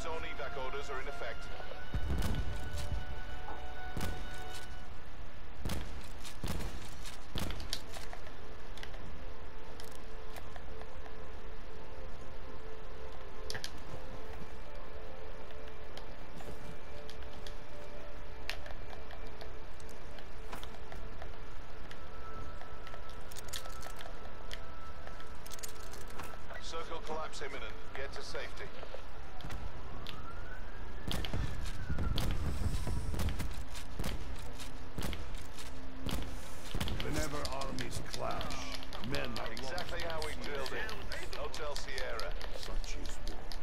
Zone evac orders are in effect. Circle collapse imminent. Get to safety. Whenever armies clash, men are Exactly how we drilled it. Hotel Sierra. Such is war.